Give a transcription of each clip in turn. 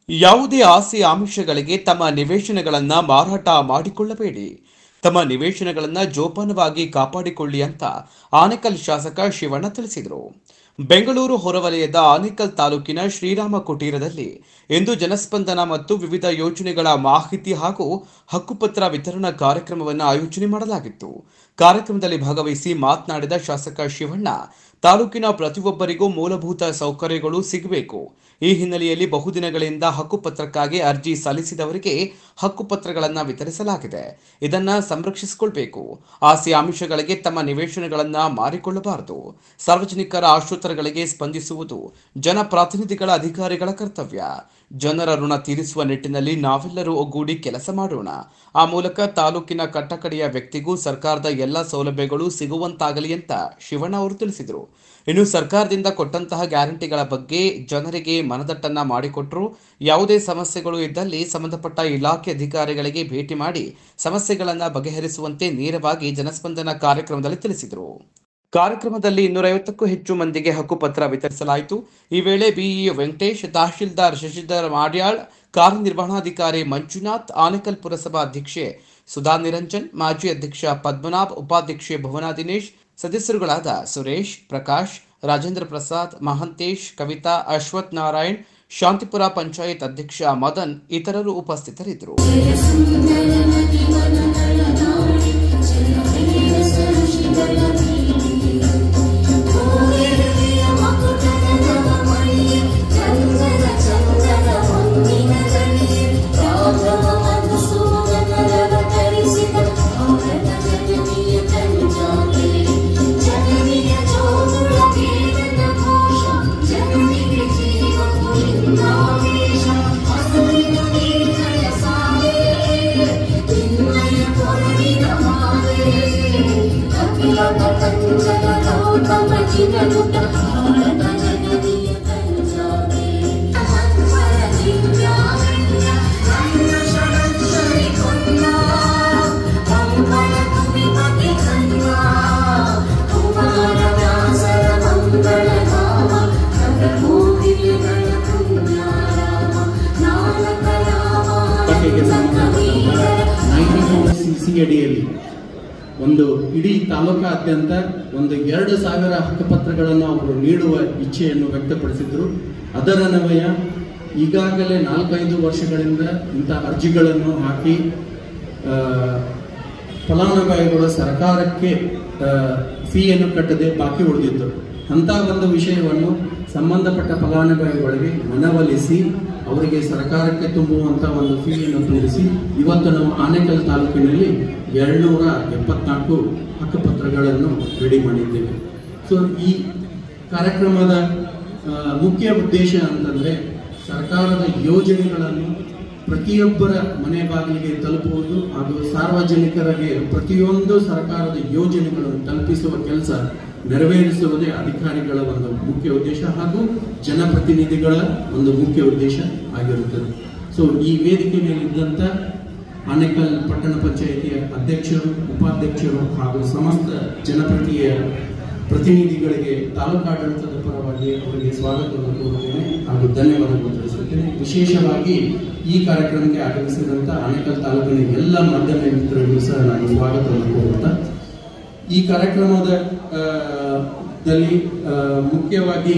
ಯಾವುದೇ ಆಸೆ ಆಮಿಷಗಳಿಗೆ ತಮ್ಮ ನಿವೇಶನಗಳನ್ನು ಮಾರಾಟ ಮಾಡಿಕೊಳ್ಳಬೇಡಿ. ತಮ್ಮ ನಿವೇಶನಗಳನ್ನು ಜೋಪಾನವಾಗಿ ಕಾಪಾಡಿಕೊಳ್ಳಿ ಅಂತ ಆನೇಕಲ್ ಶಾಸಕ ಶಿವಣ್ಣ ತಿಳಿಸಿದರು. ಬೆಂಗಳೂರು ಹೊರವಲಯದ ಆನೇಕಲ್ ತಾಲೂಕಿನ ಶ್ರೀರಾಮ ಕುಟೀರದಲ್ಲಿ ಇಂದು ಜನಸ್ಪಂದನ ಮತ್ತು ವಿವಿಧ ಯೋಜನೆಗಳ ಮಾಹಿತಿ ಹಾಗೂ ಹಕ್ಕುಪತ್ರ ವಿತರಣಾ ಕಾರ್ಯಕ್ರಮವನ್ನು ಆಯೋಜನೆ ಮಾಡಲಾಗಿತ್ತು. ಕಾರ್ಯಕ್ರಮದಲ್ಲಿ ಭಾಗವಹಿಸಿ ಮಾತನಾಡಿದ ಶಾಸಕ ಶಿವಣ್ಣ, ತಾಲೂಕಿನ ಪ್ರತಿಯೊಬ್ಬರಿಗೂ ಮೂಲಭೂತ ಸೌಕರ್ಯಗಳು ಸಿಗಬೇಕು. ಈ ಹಿನ್ನೆಲೆಯಲ್ಲಿ ಬಹುದಿನಗಳಿಂದ ಹಕ್ಕುಪತ್ರಕ್ಕಾಗಿ ಅರ್ಜಿ ಸಲ್ಲಿಸಿದವರಿಗೆ ಹಕ್ಕುಪತ್ರಗಳನ್ನು ವಿತರಿಸಲಾಗಿದೆ. ಇದನ್ನ ಸಂರಕ್ಷಿಸಿಕೊಳ್ಳಬೇಕು. ಆಸೆ ಆಮಿಷಗಳಿಗೆ ತಮ್ಮ ನಿವೇಶನಗಳನ್ನು ಮಾರಿಕೊಳ್ಳಬಾರದು. ಸಾರ್ವಜನಿಕರ ಆಶೋತ್ತರಗಳಿಗೆ ಸ್ಪಂದಿಸುವುದು ಜನಪ್ರತಿನಿಧಿಗಳ ಅಧಿಕಾರಿಗಳ ಕರ್ತವ್ಯ. ಜನರ ಋಣ ತೀರಿಸುವ ನಿಟ್ಟಿನಲ್ಲಿ ನಾವೆಲ್ಲರೂ ಒಗ್ಗೂಡಿ ಕೆಲಸ ಮಾಡೋಣ. ಆ ಮೂಲಕ ತಾಲೂಕಿನ ಕಟ್ಟಕಡೆಯ ವ್ಯಕ್ತಿಗೂ ಸರ್ಕಾರದ ಎಲ್ಲ ಸೌಲಭ್ಯಗಳು ಸಿಗುವಂತಾಗಲಿ ಅಂತ ಶಿವಣ್ಣ ಅವರು ತಿಳಿಸಿದರು. ಇನ್ನು ಸರ್ಕಾರದಿಂದ ಕೊಟ್ಟಂತಹ ಗ್ಯಾರಂಟಿಗಳ ಬಗ್ಗೆ ಜನರಿಗೆ ಮನದಟ್ಟನ್ನ ಮಾಡಿಕೊಟ್ಟರು. ಯಾವುದೇ ಸಮಸ್ಯೆಗಳು ಇದ್ದಲ್ಲಿ ಸಂಬಂಧಪಟ್ಟ ಇಲಾಖೆ ಅಧಿಕಾರಿಗಳಿಗೆ ಭೇಟಿ ಮಾಡಿ ಸಮಸ್ಯೆಗಳನ್ನು ಬಗೆಹರಿಸುವಂತೆ ನೇರವಾಗಿ ಜನಸ್ಪಂದನ ಕಾರ್ಯಕ್ರಮದಲ್ಲಿ ತಿಳಿಸಿದರು. ಕಾರ್ಯಕ್ರಮದಲ್ಲಿ 250ಕ್ಕೂ ಹೆಚ್ಚು ಮಂದಿಗೆ ಹಕ್ಕುಪತ್ರ ವಿತರಿಸಲಾಯಿತು. ಈ ವೇಳೆ ಬಿಇಒ ವೆಂಕಟೇಶ್, ತಹಶೀಲ್ದಾರ್ ಶಶಿಧರ್ ಮಾಡ್ಯಾಳ್, ಕಾರ್ಯನಿರ್ವಹಣಾಧಿಕಾರಿ ಮಂಜುನಾಥ್, ಆನೇಕಲ್ ಪುರಸಭಾ ಅಧ್ಯಕ್ಷೆ ಸುಧಾ ನಿರಂಜನ್, ಮಾಜಿ ಅಧ್ಯಕ್ಷ ಪದ್ಮನಾಭ್, ಉಪಾಧ್ಯಕ್ಷೆ ಭುವನಾ ದಿನೇಶ್, ಸದಸ್ಯರುಗಳಾದ ಸುರೇಶ್, ಪ್ರಕಾಶ್, ರಾಜೇಂದ್ರ ಪ್ರಸಾದ್, ಮಹಂತೇಶ್, ಕವಿತಾ, ಅಶ್ವಥ್ ನಾರಾಯಣ್, ಶಾಂತಿಪುರ ಪಂಚಾಯತ್ ಅಧ್ಯಕ್ಷ ಮದನ್ ಇತರರು ಉಪಸ್ಥಿತರಿದ್ದರು. ಅಡಿಯಲ್ಲಿ ಒಂದು ಇಡೀ ತಾಲೂಕಾದ್ಯಂತ ಒಂದು 2,000 ಹಕ್ಕುಪತ್ರಗಳನ್ನು ಅವರು ನೀಡುವ ಇಚ್ಛೆಯನ್ನು ವ್ಯಕ್ತಪಡಿಸಿದ್ರು. ಅದರನ್ವಯ ಈಗಾಗಲೇ 4-5 ವರ್ಷಗಳಿಂದ ಇಂಥ ಅರ್ಜಿಗಳನ್ನು ಹಾಕಿ ಫಲಾನುಭವಿಗಳು ಸರ್ಕಾರಕ್ಕೆ ಫೀಯನ್ನು ಕಟ್ಟದೆ ಬಾಕಿ ಉಳಿದಿದ್ದರು. ಅಂತ ಒಂದು ವಿಷಯವನ್ನು ಸಂಬಂಧಪಟ್ಟ ಫಲಾನುಭವಿಗಳಿಗೆ ಮನವೊಲಿಸಿ ಅವರಿಗೆ ಸರ್ಕಾರಕ್ಕೆ ತುಂಬುವಂತ ಒಂದು ಫೀಯನ್ನು ತೋರಿಸಿ ಇವತ್ತು ನಾವು ಆನೇಕಲ್ ತಾಲೂಕಿನಲ್ಲಿ 274 ಹಕ್ಕುಪತ್ರಗಳನ್ನು ರೆಡಿ ಮಾಡಿದ್ದೇವೆ. ಸೊ ಈ ಕಾರ್ಯಕ್ರಮದ ಮುಖ್ಯ ಉದ್ದೇಶ ಅಂತಂದ್ರೆ ಸರ್ಕಾರದ ಯೋಜನೆಗಳನ್ನು ಪ್ರತಿಯೊಬ್ಬರ ಮನೆ ಬಾಗಿಲಿಗೆ ತಲುಪುವುದು ಹಾಗೂ ಸಾರ್ವಜನಿಕರಿಗೆ ಪ್ರತಿಯೊಂದು ಸರ್ಕಾರದ ಯೋಜನೆಗಳನ್ನು ತಲುಪಿಸುವ ಕೆಲಸ ನೆರವೇರಿಸುವುದೇ ಅಧಿಕಾರಿಗಳ ಒಂದು ಮುಖ್ಯ ಉದ್ದೇಶ ಹಾಗೂ ಜನಪ್ರತಿನಿಧಿಗಳ ಒಂದು ಮುಖ್ಯ ಉದ್ದೇಶ ಆಗಿರುತ್ತದೆ. ಸೊ ಈ ವೇದಿಕೆ ಮೇಲಿದ್ದಂಥ ಆನೇಕಲ್ ಪಟ್ಟಣ ಪಂಚಾಯಿತಿಯ ಅಧ್ಯಕ್ಷರು, ಉಪಾಧ್ಯಕ್ಷರು ಹಾಗೂ ಸಮಸ್ತ ಪ್ರತಿನಿಧಿಗಳಿಗೆ ತಾಲೂಕಾಡಳಿತದ ಪರವಾಗಿ ಅವರಿಗೆ ಸ್ವಾಗತವನ್ನು ಕೋರುತ್ತೇನೆ ಹಾಗೂ ಧನ್ಯವಾದಗಳನ್ನು ತಿಳಿಸುತ್ತೇನೆ. ವಿಶೇಷವಾಗಿ ಈ ಕಾರ್ಯಕ್ರಮಕ್ಕೆ ಆಗಮಿಸಿದಂಥ ಆನೇಕಲ್ ತಾಲೂಕಿನ ಎಲ್ಲ ಮಾಧ್ಯಮ ಮಿತ್ರರಿಗೂ ಸಹ ನಾನು ಸ್ವಾಗತವನ್ನು ಕೋರುತ್ತಾ ಈ ಕಾರ್ಯಕ್ರಮದಲ್ಲಿ ಮುಖ್ಯವಾಗಿ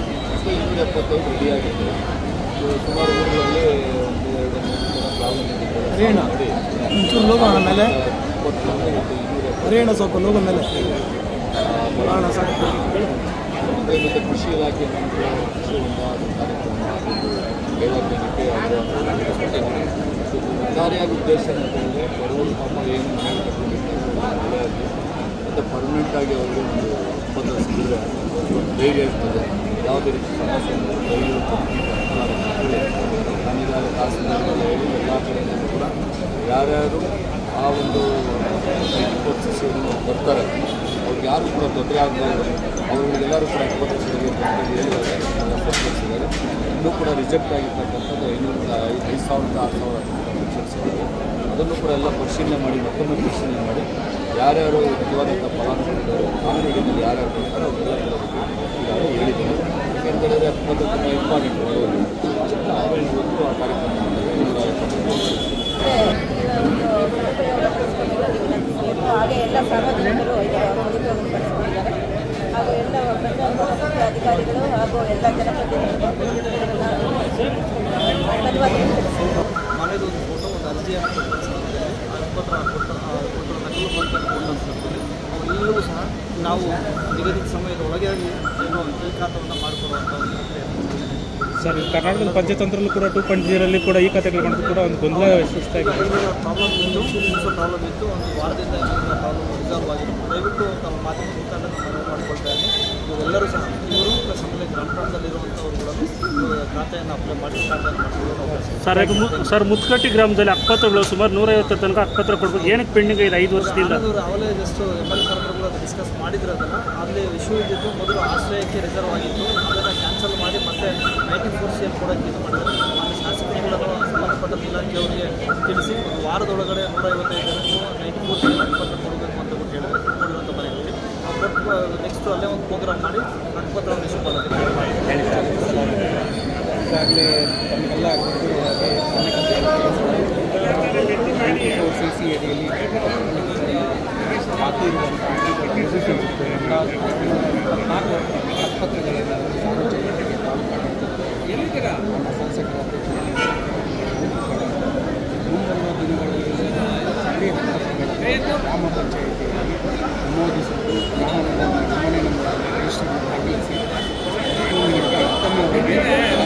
ಕೃಷಿ ಇಲಾಖೆ ಕಾರ್ಯ ಉದ್ದೇಶ ಅಂತಂದರೆ ಬಡವರು ಪಾಪ ಏನು ಮತ್ತು ಪರ್ಮನೆಂಟ್ ಆಗಿ ಅವರಿಗೆ ಒಂದು ಒಪ್ಪಂದ ಸಿಕ್ಕಿದ್ರೆ ಧೈರ್ಯ ಇರ್ತದೆ. ಯಾವುದೇ ರೀತಿ ಸಮಸ್ಯೆ ನಾನೀಗಾಗಲೇ ತಹಸೀಲ್ದಾರ್ಗೆಲ್ಲ ಹೇಳಿ ಎಲ್ಲ ಕಡೆಯಿಂದ ಕೂಡ ಯಾರ್ಯಾರು ಆ ಒಂದು ಪೋಷಿಸಿಯನ್ನು ಬರ್ತಾರೆ ಅವ್ರಿಗೆ ಯಾರು ಕೂಡ ತೊಂದರೆ ಆಗಬಾರ್ದು, ಅವರಿಗೆಲ್ಲರೂ ಕೂಡ 20 ಹೇಳಿದ್ದಾರೆ. ಇನ್ನೂ ಕೂಡ ರಿಜೆಕ್ಟ್ ಆಗಿರ್ತಕ್ಕಂಥದ್ದು 5,000-6,000 ರಿಜೆಕ್ಟ್ಸಿದ್ದಾರೆ. ಅದನ್ನು ಕೂಡ ಎಲ್ಲ ಪರಿಶೀಲನೆ ಮಾಡಿ ಮತ್ತೊಮ್ಮೆ ಪರಿಶೀಲನೆ ಮಾಡಿ ಯಾರ್ಯಾರು ನಿಜವಾದಂಥ ಫಲಾನುಭವಿಗಳು ಕಾನೂನಿನಲ್ಲಿ ಯಾರ್ಯಾರು ಬರ್ತಾರೋ ಅವರೆಲ್ಲ ಹೇಳಿದ್ದಾರೆ. ಯಾಕೆಂತೇಳಿದರೆ 20 ತುಂಬ ಇಂಪಾರ್ಟೆಂಟ್. ಆಮೇಲೆ ಇವತ್ತು ಕಾರ್ಯಕ್ರಮ ಮಾಡಿದ್ದೇವೆ. ಹಾಗೆ ಎಲ್ಲ ಸಾರ್ವಜನಿಕರು ಸದುಪಯೋಗ ಪಡಿಸಿಕೊಂಡಿದ್ದಾರೆ ಹಾಗೂ ಎಲ್ಲ ಪ್ರಜಾಪ್ರಭುತ್ವ ಅಧಿಕಾರಿಗಳು ಹಾಗೂ ಎಲ್ಲ ಜನಪ್ರತಿನಿಧಿಗಳು ಧನ್ಯವಾದಗಳು ತಿಳಿಸಿದರು. ಮನೆಯದು ಒಂದು ಫೋಟೋ ಒಂದು ಅರ್ಜಿಯನ್ನು ಎಲ್ಲರಿಗೂ ಸಹ ನಾವು ನಿಗದಿತ ಸಮಯದ ಒಳಗೆ ಏನೋ ಈ ಖಾತೆಯನ್ನು ಮಾಡಿಕೊಡುವಂಥ ಒಂದು ಸರ್, ಕರ್ನಾಟಕದ ಪಂಚತಂತ್ರಲ್ಲೂ ಕೂಡ 2.0 ಕೂಡ ಈ ಖಾತೆಗಳು ಮಾಡೋದು ಕೂಡ ಒಂದು ಗೊಂದಲ ಸೃಷ್ಟಿಯಾಗಿದೆ. ಪ್ರಾಬ್ಲಮ್ ಇತ್ತು ಒಂದು ವಾರದಿಂದ ಪ್ರಾಬ್ಲಮ್ ರಿಸಾಲ್ವ್ ಆಗಿದೆ. ದಯವಿಟ್ಟು ತಮ್ಮ ಮಾಧ್ಯಮ ಮುಖಾಂತರ ಮನವಿ ಮಾಡಿಕೊಳ್ತಾ ಇದ್ದೀನಿ. ಇವೆಲ್ಲರೂ ಸಹ ಇವರು ಪ್ಲಸ್ ಆಮೇಲೆ ಗ್ರಾಮ ಪಂಚಾಯತ್ನಲ್ಲಿರುವಂಥವ್ರುಗಳನ್ನು ಖಾತೆಯನ್ನು ಅಪ್ಲೈ ಮಾಡಿ ಖಾತೆಯನ್ನು ಮಾಡಿಕೊಳ್ಳೋದು. ಸರ್, ಮುತ್ಕಟ್ಟಿ ಗ್ರಾಮದಲ್ಲಿ ಅಕ್ಕಪತ್ರಗಳು ಸುಮಾರು 150 ತನಕ ಅಕ್ಕಪತ್ರ ಕೊಡ್ಬೇಕು. ಏನಕ್ಕೆ ಪೆಂಡಿಂಗ್ ಇದೆ 5 ವರ್ಷದಿಂದ? ಅವಲೇ ಜಸ್ಟ್ MLA ಸರ್ಕಾರಗಳು ಅದು ಡಿಸ್ಕಸ್ ಮಾಡಿದ್ರು. ಅದನ್ನು ಅಲ್ಲಿ ಇಶ್ಯೂ ಇದ್ದಿದ್ದು ಮೊದಲು ಆಶ್ರಯಕ್ಕೆ ರಿಸರ್ವ್ ಆಗಿತ್ತು. ಅದನ್ನು ಕ್ಯಾನ್ಸಲ್ ಮಾಡಿ ಮತ್ತೆ 94C ಕೊಡೋಕ್ಕೆ ಇದು ಮಾಡಿದ್ದಾರೆ. ಆಮೇಲೆ ಶಾಸಕರುಗಳನ್ನು ಸಂಬಂಧಪಟ್ಟ ಇಲಾಖೆಯವರಿಗೆ ತಿಳಿಸಿ ಒಂದು ವಾರದೊಳಗಡೆ 155 94C ಅಕ್ಕಪತ್ರ ಕೊಡಬೇಕು ಅಂತ ಹೇಳಿದ್ರೆ ಕೊಡುವಂಥ ಮನೆಯಲ್ಲಿ ಕೊಟ್ಟು ನೆಕ್ಸ್ಟ್ ಅಲ್ಲೇ ಒಂದು ಪ್ರೋಗ್ರಾಮ್ ಮಾಡಿ ಅಕ್ಕಪತ್ರವನ್ನು ಇಶ್ಯೂ ಮಾಡೋದು. ಈಗಾಗಲೇ ತಮಗೆಲ್ಲ ಗೊತ್ತಿರುವ CC ಅಡಿಯಲ್ಲಿ ಬಾಕಿ ಇರುವಂಥ 14 ಆಸ್ಪತ್ರೆಗಳನ್ನು ಸಾರ್ವಜನಿಕರಿಗೆ ನಮ್ಮ ಶಾಸಕರ ಮುಂಬರುವ ದಿನಗಳಲ್ಲಿ ಸ್ಥಳೀಯ ಸಂಸ್ಥೆಗಳ ಗ್ರಾಮ ಪಂಚಾಯಿತಿಯಲ್ಲಿ ನಮೂದಿಸಿದ್ದು ಗ್ರಾಮದ ನೋಂದಣಿ ನಂಬರನ್ನು ರಿಜಿಸ್ಟರ್ ದಾಖಲಿಸಿ ಮತ್ತೊಮ್ಮೆ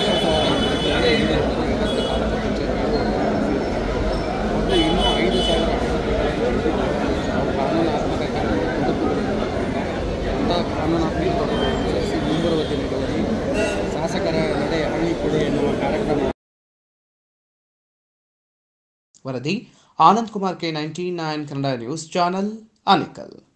ವ್ಯವಸ್ಥೆ ತಾಲೂಕು ಪಂಚಾಯಿತಿಗಳು ಮೊದಲು ಇನ್ನೂ 5,000 ಕಾನೂನಾತ್ಮಕ ಅಂಥ ಕಾನೂನಾತ್ಮಕ ತೊಡಗಿಸಿ ಮುಂಬರುವ ದಿನಗಳಲ್ಲಿ ಶಾಸಕರ ನಡೆ ಹಳ್ಳಿ ಕೊಡೆ ಎನ್ನುವ ಕಾರ್ಯಕ್ರಮ. ವರದಿ Anand Kumar, K99 Kannada news channel, Anekal.